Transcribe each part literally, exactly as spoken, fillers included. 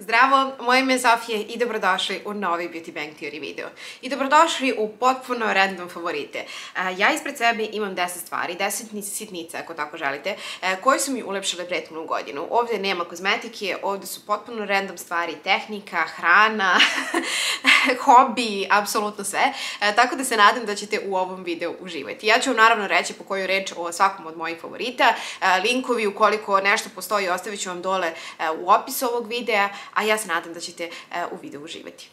Zdravo, moje ime je Zofija i dobrodošli u novi Beauty Bang Theory video. I dobrodošli u potpuno random favorite. Ja ispred sebe imam deset stvari, deset sitnica, ako tako želite, koje su mi ulepšale prethodnu godinu. Ovde nema kozmetike, ovde su potpuno random stvari, tehnika, hrana, hobi, apsolutno sve. Tako da se nadam da ćete u ovom videu uživati. Ja ću vam naravno reći po koju reč o svakom od mojih favorita. Linkovi, ukoliko nešto postoji, ostavit ću vam dole u opisu ovog videa, a ja se nadam da ćete u videu uživati.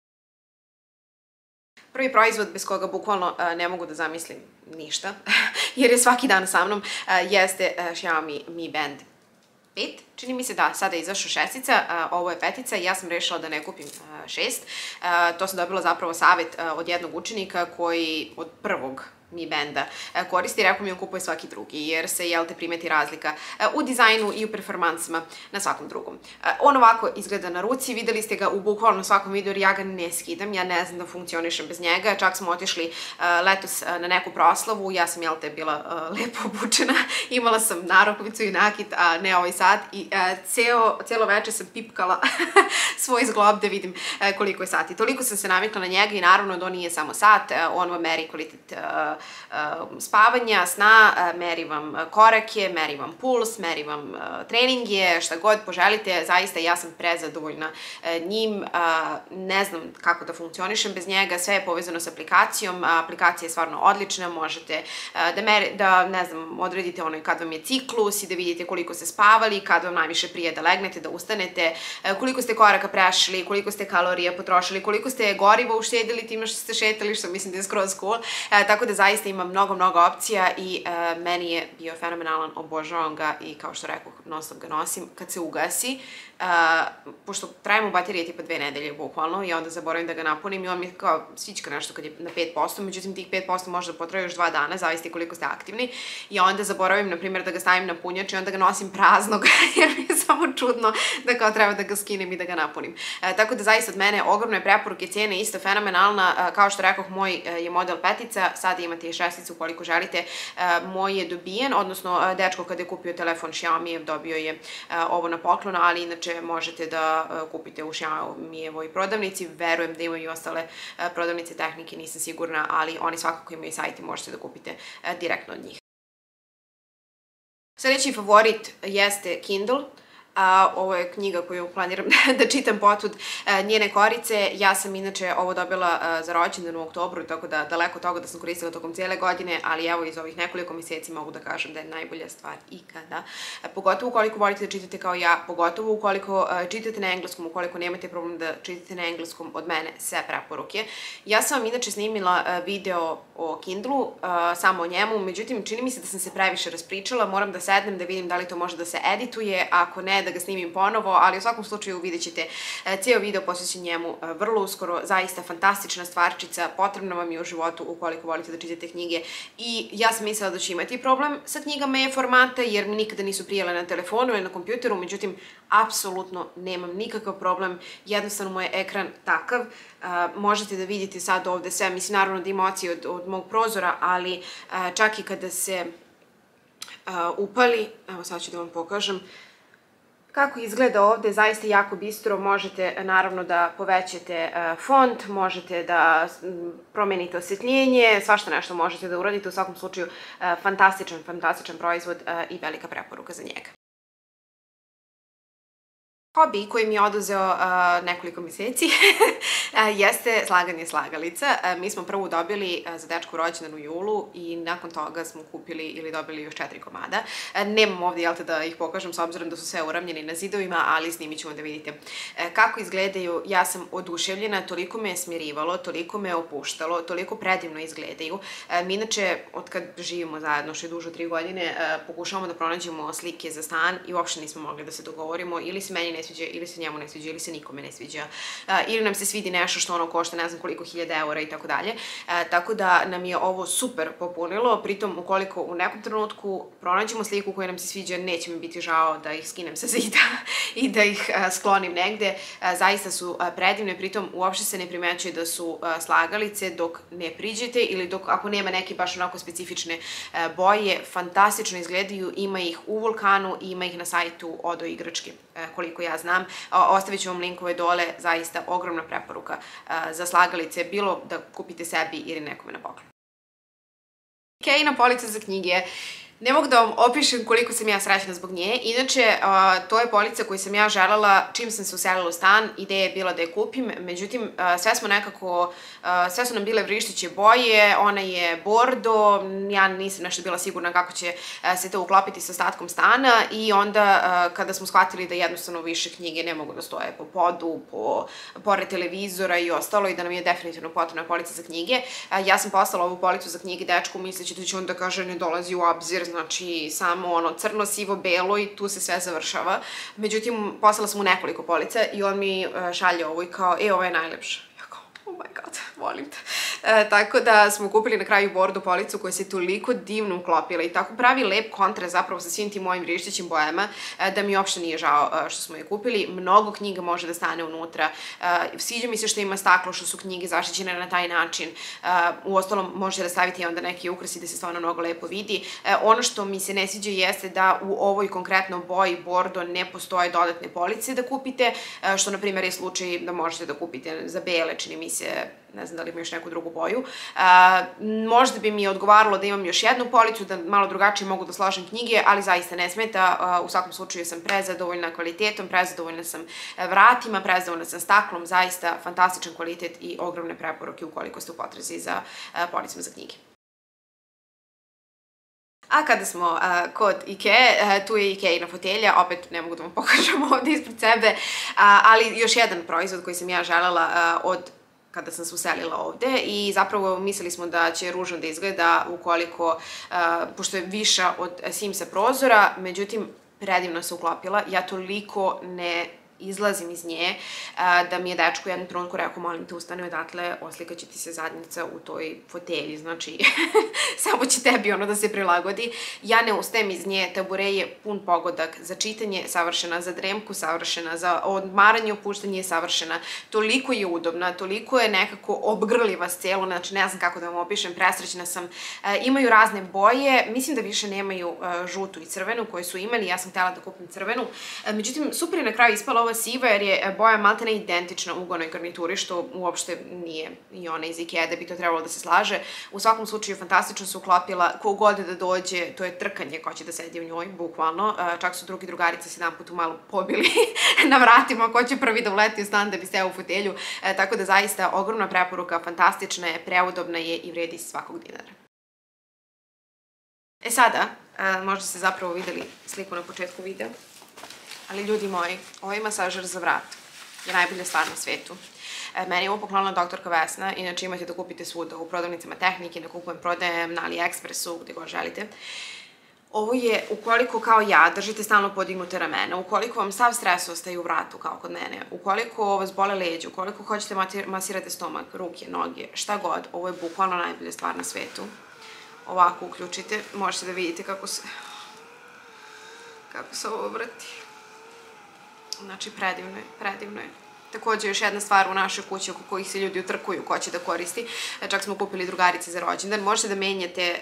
Prvi proizvod bez koga bukvalno ne mogu da zamislim ništa, jer je svaki dan sa mnom, jeste Xiaomi Mi Band pet. Čini mi se da sada je izašla šestica, ovo je petica i ja sam rešila da ne kupim šest. To sam dobila zapravo savet od jednog učenika koji od prvog Mi Banda koristi i rekao mi on kupuje svaki drugi, jer se, jel te, primeti razlika u dizajnu i u performansama na svakom drugom. On ovako izgleda na ruci, videli ste ga u bukvalno svakom videu, jer ja ga ne skidam, ja ne znam da funkcionišem bez njega, čak smo otišli letos na neku proslavu, ja sam, jel te, bila lepo obučena, imala sam narukvicu i nakit, a ne ovaj sad, i celo večer sam pipkala svoj zglob da vidim koliko je sati. Toliko sam se navikla na njega i naravno da on nije samo sat, on vam meri kvalitet spavanja, sna, meri vam korake, meri vam puls, meri vam treninge, šta god poželite. Zaista ja sam prezadovoljna njim, ne znam kako da funkcionišem bez njega, sve je povezano s aplikacijom, aplikacija je stvarno odlična, možete da, ne znam, odredite ono kad vam je ciklus i da vidite koliko ste spavali, kad vam najviše prije da legnete, da ustanete, koliko ste koraka prešli, koliko ste kalorija potrošili, koliko ste goriva uštedili time što ste šetali, što mislim da je skroz cool, tako da zaista ima mnogo, mnogo opcija i meni je bio fenomenalan, obožavam ga i kao što rekao, non stop ga nosim. Kad se ugasi, pošto trajemo baterije tipa dve nedelje bukvalno i onda zaboravim da ga napunim i on mi kao svička nešto kad je na pet posto, međutim tih pet posto može da potraje još dva dana, zavisi koliko ste aktivni, i onda zaboravim, na primjer, da ga stavim na punjač i onda ga nosim praznog, jer mi je samo čudno da kao treba da ga skinem i da ga napunim. Tako da zaista od mene ogromne preporuke, cijene isto fenomenalna, kao što rekoh, moj je model petica, sada imate i šesticu ukoliko želite. Moj je dobijen, odnosno dečko kada je kupio telefon Xiaomi dobio je ovo na poklon, ali inače možete da kupite u Xiaomi-evoj prodavnici, verujem da imaju i ostale prodavnice tehnike, nisam sigurna, ali oni svakako imaju sajt i možete da kupite direktno od njih. Sljedeći favorit jeste Kindle. Ovo je knjiga koju planiram da čitam potud njene korice. Ja sam inače ovo dobila za rođendan u oktobru, tako da daleko toga da sam koristila tokom cijele godine, ali evo iz ovih nekoliko mjeseci mogu da kažem da je najbolja stvar ikada. Pogotovo ukoliko volite da čitate kao ja, pogotovo ukoliko čitate na engleskom, ukoliko nemate problem da čitate na engleskom, od mene sve preporuke. Ja sam vam inače snimila video o Kindlu, samo o njemu, međutim čini mi se da sam se previše raspričala, moram da sednem da vidim da li to može da se edituje, ako ne da ga snimim ponovo, ali u svakom slučaju vidjet ćete cijel video posvećen njemu vrlo uskoro. Zaista fantastična stvarčica, potrebna vam je u životu ukoliko volite da čitate knjige, i ja sam mislila da ću imati problem sa knjigama e-formata jer mi nikada nisu prijele na telefonu ili na kompjuteru, međutim apsolutno nemam nikakav problem, jednostavno moj ekran takav, možete da vidite sad ovde sve, mislim naravno da ima oci od mog prozora, ali čak i kada se upali, evo sad ću da vam pokažem kako izgleda ovde, zaista jako bistro, možete naravno da povećate font, možete da promenite osvetljenje, svašta nešto možete da uradite, u svakom slučaju fantastičan, fantastičan proizvod i velika preporuka za njega. Hobi koji mi je oduzeo nekoliko mjeseci jeste slaganje slagalica. Mi smo prvu dobili za dečku rođendan u julu i nakon toga smo kupili ili dobili još četiri komada. Nemam ovdje, jel te, da ih pokažem s obzirom da su sve uravnjeni na zidovima, ali snimit ćemo da vidite kako izgledaju. Ja sam oduševljena, toliko me je smirivalo, toliko me je opuštalo, toliko predivno izgledaju. Mi inače, od kad živimo zajedno, što je duže od tri godine, pokušavamo da pronađemo slike za stan i uopšte nismo mogli da se dogovorimo, ili se meni ne sviđa, ili se njemu ne sviđa, ili se nikome ne sviđa, ili nam se svidi nešto što ono košta ne znam koliko hiljada eura i tako dalje. Tako da nam je ovo super popunilo, pritom ukoliko u nekom trenutku pronađemo sliku koja nam se sviđa, neće mi biti žao da ih skinem sa zida i da ih sklonim negde. Zaista su predivne, pritom uopšte se ne primećuje da su slagalice dok ne priđete ili dok ako nema neke baš onako specifične boje, fantastično izgledaju, ima ih u Vulkanu i ima ih na sajtu Odo igračke, koliko ja ja znam. Ostavit ću vam linkove dole, zaista ogromna preporuka za slagalice, bilo da kupite sebi ili nekome na poklon. Ikeina polica za knjige. Ne mogu da vam opišem koliko sam ja srećna zbog nje. Inače, to je polica koju sam ja želela čim sam se uselila u stan. Ideja je bila da je kupim, međutim, sve smo nekako, sve su nam bile vrišteće boje, ona je bordo, ja nisam nešto bila sigurna kako će se to uklopiti sa ostatkom stana i onda kada smo shvatili da jednostavno više knjige ne mogu da stoje po podu, po, pored televizora i ostalo i da nam je definitivno potrebna polica za knjige, ja sam poslala ovu policu za knjige dečku misleći da će on da kaže ne dolazi u obzir, znači samo ono crno, sivo, belo i tu se sve završava. Međutim, poslala sam mu nekoliko polica i on mi šalje ovo i kao, e, ovo je najlepša. Ja kao, oh my god, volim te. E, tako da smo kupili na kraju bordo policu koja se toliko divno uklopila i tako pravi lep kontrast zapravo sa svim tim mojim vrištećim bojama da mi uopšte nije žao što smo je kupili. Mnogo knjiga može da stane unutra. Sviđa mi se što ima staklo, što su knjige zaštićene na taj način. Uostalom, možete da stavite onda neki ukras i da se stvarno mnogo lepo vidi. Ono što mi se ne sviđa jeste da u ovoj konkretno boji bordo ne postoje dodatne police da kupite, što na primjer je slučaj da možete da kupite za bele, čini mi se, ne znam da li ima još neku drugu boju. Možda bi mi odgovaralo da imam još jednu policu, da malo drugačije mogu da složim knjige, ali zaista ne smeta. U svakom slučaju sam prezadovoljna kvalitetom, prezadovoljna sam vratima, prezadovoljna sam staklom, zaista fantastičan kvalitet i ogromne preporuke ukoliko ste u potrazi za policama za knjige. A kada smo kod Ikee, tu je Ikeina fotelja, opet ne mogu da vam pokažem ovde ispred sebe, ali još jedan proizvod koji sam ja želela od kada sam se uselila ovde i zapravo mislili smo da će ružno da izgleda ukoliko, pošto je viša od Simsa prozora, međutim, predivno se uklopila. Ja toliko ne izlazim iz nje, da mi je dečko u jednom trenutku rekao, molim te, ustane odatle, oslikaće ti se zadnjica u toj fotelji, znači, samo će tebi ono da se prilagodi. Ja ne ustajem iz nje, tabure je pun pogodak za čitanje, savršena za dremku, savršena za odmaranje, opuštanje je savršena. Toliko je udobna, toliko je nekako obgrliva s celu, znači ne znam kako da vam opišem, presrećna sam. Imaju razne boje, mislim da više nemaju žutu i crvenu koje su imali, ja sam htela da kupim crvenu. Međutim, super je na kraju ispala ova siva jer je boja maltene identična ugonoj garnituri, što uopšte nije i ona iz Ikea da bi to trebalo da se slaže. U svakom slučaju fantastično se uklopila, ko god da dođe, to je trkanje ko će da sedi u njoj, bukvalno. Čak su drugi drugarice se jedan put malo pobili na vratima, ko će prvi da uleti u stan da bi steo u fotelju. Tako da zaista ogromna preporuka, fantastična je, preudobna je i vredi svakog dinara. E sada, možda ste zapravo videli sliku na početku videa, ali ljudi moji, ovaj masažer za vrat je najbolja stvar na svetu. Meni je ovo poklonila doktorka Vesna, inače imate da kupite svuda u prodavnicama tehnike, da kupujem, prodajem na AliExpressu, gde god želite. Ovo je, ukoliko kao ja držite stalno podignute ramena, ukoliko vam sav stres ostaje u vratu kao kod mene, ukoliko vas bole leđe, ukoliko hoćete masirate stomak, ruke, noge, šta god, ovo je bukvalno najbolja stvar na svetu. Ovako uključite, možete da vidite kako se, kako se ovo vrti. Znači, predivno je, predivno je. Takođe, još jedna stvar u našoj kući oko kojih se ljudi utrkuju ko će da koristi. Čak smo kupili drugarice za rođendan. Možete da menjate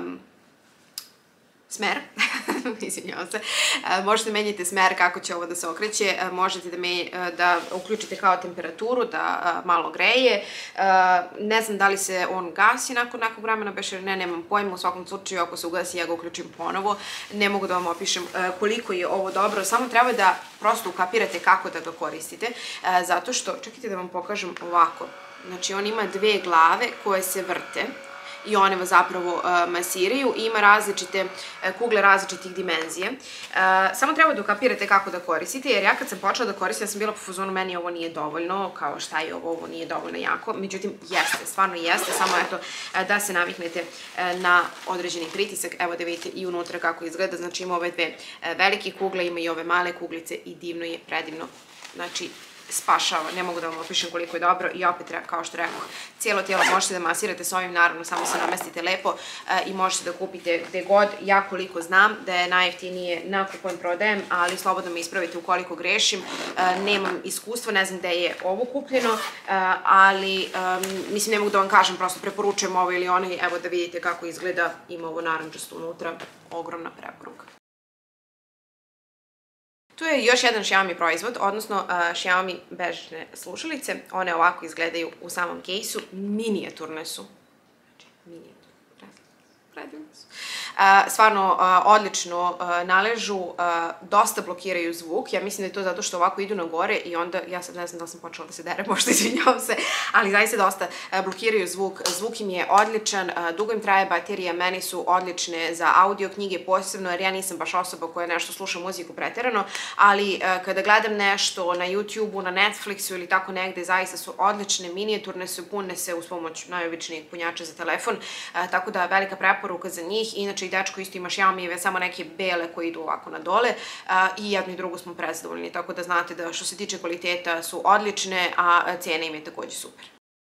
smer, izvinjavam se, možete da menjate smer kako će ovo da se okreće, možete da uključite kao temperaturu, da malo greje. Ne znam da li se on gasi nakon nekog vremena, beš jer ne, nemam pojma, u svakom slučaju ako se ugasi ja ga uključim ponovo. Ne mogu da vam opišem koliko je ovo dobro, samo treba da prosto ukapirate kako da ga koristite, zato što, čekajte da vam pokažem ovako, znači on ima dve glave koje se vrte i one vas zapravo masiraju i ima različite kugle različitih dimenzije. Samo treba da ukapirate kako da koristite, jer ja kad sam počela da koristim, ja sam bila po fazonu, meni ovo nije dovoljno, kao šta je ovo, ovo nije dovoljno jako, međutim jeste, stvarno jeste, samo eto da se naviknete na određeni pritisak, evo da vidite i unutra kako izgleda, znači ima ove dve velike kugle, ima i ove male kuglice i divno je, predivno, znači spašava, ne mogu da vam opišem koliko je dobro i opet, kao što rekao, cijelo tijelo možete da masirate s ovim, naravno samo se namestite lepo i možete da kupite gde god. Ja koliko znam da je najjeftinije na kojem prodajem, ali slobodno me ispravite ukoliko grešim, nemam iskustva, ne znam gde je ovo kupljeno, ali mislim ne mogu da vam kažem, prosto preporučujem ovo ili onaj, evo da vidite kako izgleda, ima ovo naranđasto unutra, ogromna preporuka. Tu je još jedan Xiaomi proizvod, odnosno uh, Xiaomi bežne slušalice. One ovako izgledaju u samom kejsu, minijaturne su. Znači, minijaturne, predivne su. Uh, stvarno uh, odlično uh, naležu, uh, dosta blokiraju zvuk. Ja mislim da je to zato što ovako idu na gore i onda, ja sad ne znam da li sam počela da se dere, možda izvinjavam se, ali zaista dosta uh, blokiraju zvuk. Zvuk im je odličan, uh, dugo im traje baterija, meni su odlične za audio knjige posebno, jer ja nisam baš osoba koja nešto sluša muziku preterano, ali uh, kada gledam nešto na YouTube-u, na Netflixu ili tako negde, zaista su odlične, minijaturne su, pune se uz pomoć najobičnijeg punjača za telefon, uh, tako da velika preporuka za njih. Inače i dečko isto ima Xiaomi, samo neke bele koje idu ovako na dole i jedno i drugo smo prezadovoljni, tako da znate da što se tiče kvaliteta su odlične, a cena im je takođe super.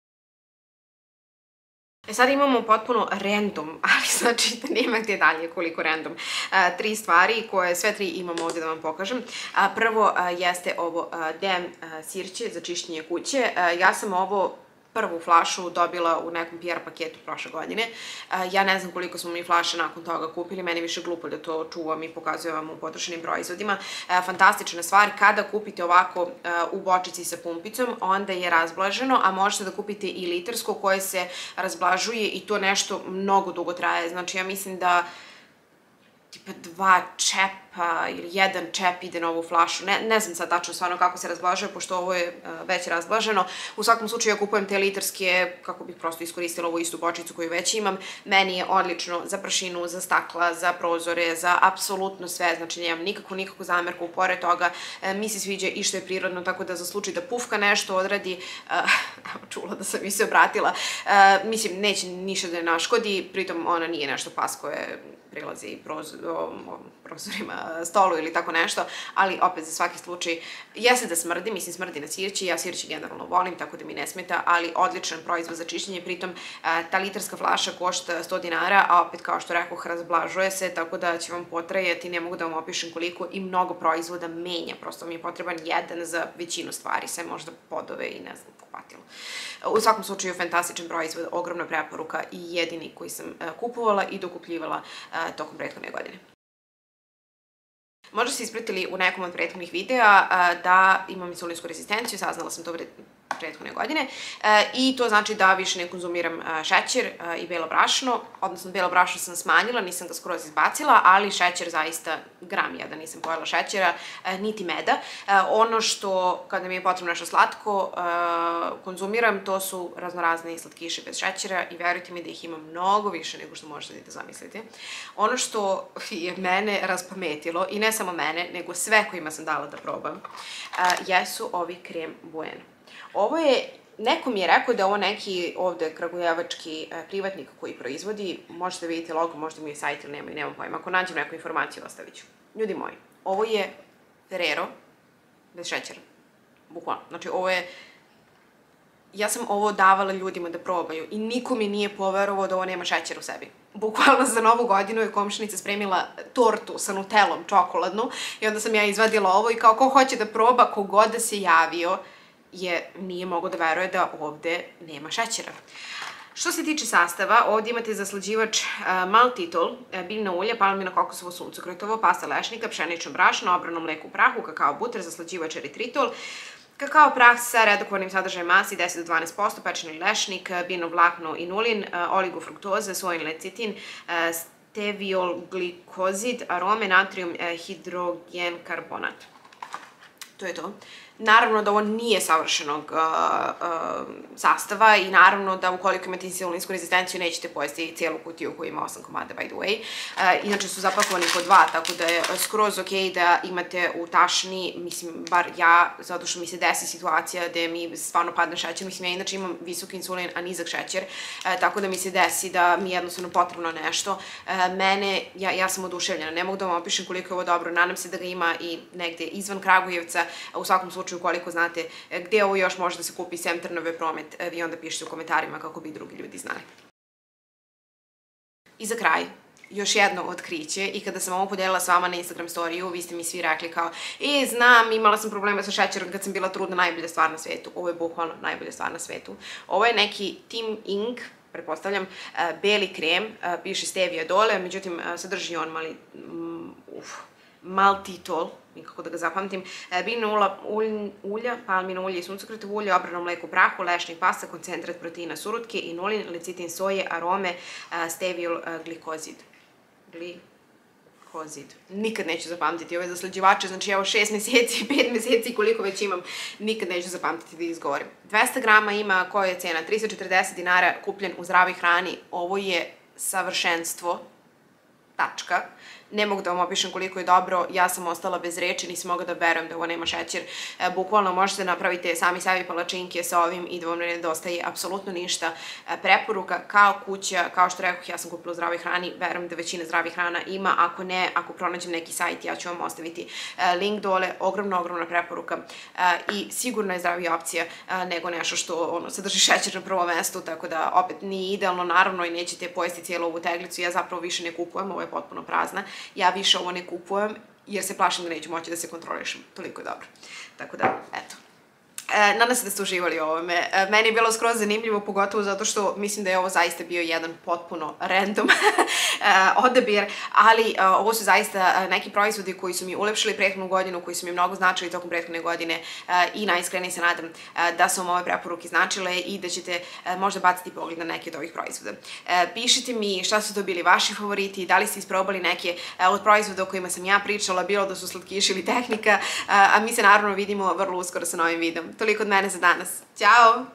E sad imamo potpuno random, ali znači da nema gdje dalje koliko random. Tri stvari koje sve tri imam ovdje da vam pokažem. Prvo jeste ovo D M sirće za čišćenje kuće. Ja sam ovo prvu flašu dobila u nekom P R paketu prošle godine. Ja ne znam koliko smo mi flaše nakon toga kupili, meni je više glupo da to čuvam i pokazujem vam u potrošenim proizvodima. Fantastična stvar, kada kupite ovako u bočici sa pumpicom, onda je razblaženo, a možete da kupite i litarsko koje se razblažuje i to nešto mnogo dugo traje. Znači ja mislim da tipa dva čepa ili jedan čep ide na ovu flašu. Ne, ne znam sad tačno stvarno kako se razblažuje, pošto ovo je uh, već razblaženo. U svakom slučaju ja kupujem te litarske kako bih prosto iskoristila ovu istu bočicu koju već imam. Meni je odlično za prašinu, za stakla, za prozore, za apsolutno sve. Znači nemam nikakvu, nikakvu zamerku. Pored toga uh, mi se sviđa i što je prirodno, tako da za slučaj da pufka nešto odradi, uh, čula da sam mi se obratila, uh, mislim neće ništa da je naškodi, pritom ona nije nešto pas koje prilazi prozorima, stolu ili tako nešto, ali opet za svaki slučaj jeste da smrdi, mislim smrdi na sirći, ja sirći generalno volim, tako da mi ne smeta, ali odličan proizvod za čišćenje, pritom ta litarska flaša košta sto dinara, a opet kao što rekoh razblažuje se, tako da će vam potrajati, ne mogu da vam opišem koliko i mnogo proizvoda menja, prosto mi je potreban jedan za većinu stvari, sve možda podove i ne znam, kupatilo. U svakom slučaju fantastičan proizvod, ogromna preporuka i jedini koji sam kupovala i dokupljivala tokom prethodne godine. Možda ste ispratili u nekom od prethodnih videa da imam insulinsku rezistenciju, saznala sam to prethodne godine i to znači da više ne konzumiram šećer i belo brašno, odnosno belo brašno sam smanjila, nisam ga skroz izbacila, ali šećer zaista gram jedan nisam pojela šećera, niti meda. Ono što, kada mi je potrebno nešto slatko, konzumiram, to su raznorazne slatkiše bez šećera i verujte mi da ih ima mnogo više nego što možete da zamislite. Ono što je mene raspametilo, i ne samo mene, nego sve kojima sam dala da probam, jesu ovi krem Bueno. Ovo je, neko mi je rekao da je ovo neki ovde kragujevački privatnik koji proizvodi, možete vidjeti logo, možda mi je sajt ili nema i nemam pojma, ako nađem neku informaciju ostavit ću. Ljudi moji, ovo je Ferrero bez šećera, bukvalno, znači ovo je, ja sam ovo davala ljudima da probaju i niko mi nije poverovao da ovo nema šećer u sebi. Bukvalno za novu godinu je komšinica spremila tortu sa nutelom čokoladnu i onda sam ja izvadila ovo i kao ko hoće da proba, kogod da se javio, je nije mogo da veruje da ovde nema šećera. Što se tiče sastava, ovdje imate zaslađivač maltitol, biljno ulje, palmino kokosovo suncokretovo, pasta lešnika, pšenično brašno, obrano mleko u prahu, kakao buter, zaslađivač eritritol, kakao prah sa redukovanim sadržajem masti deset do dvanaest posto, pečeni lešnik, biljno vlakno inulin, oligofruktoza, sojin lecitin, steviol glikozid, arome, natrium, hidrogen karbonat. To je to. Naravno da ovo nije savršenog sastava i naravno da ukoliko imate insulinsku rezistenciju nećete pojesti cijelu kutiju koja ima osam komada, by the way. Inače su zapakovani po dva, tako da je skroz ok da imate u tašni, mislim, bar ja, zato što mi se desi situacija gde mi stvarno padne šećer, mislim, ja inače imam visok insulin, a nizak šećer, tako da mi se desi da mi je jednostavno potrebno nešto. Mene, ja sam oduševljena, ne mogu da vam opišem koliko je ovo dobro, nadam se da ga ima i negde izvan Kragujevca, u svakom slučaju ukoliko znate gde ovo još može da se kupi sem Trnave promet, vi onda pišite u komentarima kako bi drugi ljudi znali. I za kraj, još jedno otkriće i kada sam ovo podelila s vama na Instagram storiju, vi ste mi svi rekli kao e, znam, imala sam problema sa šećerom kad sam bila trudna, najbolja stvar na svetu. Ovo je bukvalno najbolja stvar na svetu. Ovo je neki Tim Ink, pretpostavljam, beli krem, piše stevia dole, međutim sadrži on mali, uf, maltitol, nikako da ga zapamtim, biljna ulja, palmino ulje i suncokretovo ulje, obrano mleko u prahu, lešnik pasta, koncentrat proteina surutke, inulin, lecitin soje, arome, stevijol, glikozid. Glikozid. Nikad neću zapamtiti ove zaslađivače, znači evo šest meseci, pet meseci, koliko već imam, nikad neću zapamtiti da izgovorim. dvesta grama ima, koja je cena? trista četrdeset dinara, kupljen u zdravoj hrani. Ovo je savršenstvo, tačka. Ne mogu da vam opišem koliko je dobro, ja sam ostala bez reči, nisam mogla da verujem da ovo nema šećer. Bukvalno možete napraviti sami sebi palačinke sa ovim i da vam ne nedostaje apsolutno ništa. Preporuka kao kuća, kao što rekoh, ja sam kupila u zdravoj hrani, verujem da većina zdravih hrana ima, ako ne, ako pronađem neki sajt, ja ću vam ostaviti link dole, ogromna, ogromna preporuka i sigurno je zdravija opcija nego nešto što sadrži šećer na prvom mestu, tako da opet nije idealno, naravno, i nećete pojesti cijelu ovu teglicu, ja zapravo više ne kupujem, ovo je potpuno prazna. Ja više ovo ne kupujem jer se plašim da neću moći da se kontrolišem. Toliko je dobro. Tako da, eto. Nadam se da ste uživali u ovome. Meni je bilo skroz zanimljivo, pogotovo zato što mislim da je ovo zaista bio jedan potpuno random odabir, ali ovo su zaista neki proizvodi koji su mi ulepšili prethodnu godinu, koji su mi mnogo značili tokom prethodne godine i najiskrenije se nadam da su vam ove preporuke značile i da ćete možda baciti pogled na neke od ovih proizvoda. Pišite mi šta su to bili vaši favoriti, da li ste isprobali neke od proizvoda o kojima sam ja pričala, bilo da su slatkiši ili tehnika, a mi se naravno vidimo vrlo uskoro sa novim videom. Toliko od mene za danas. Ćao!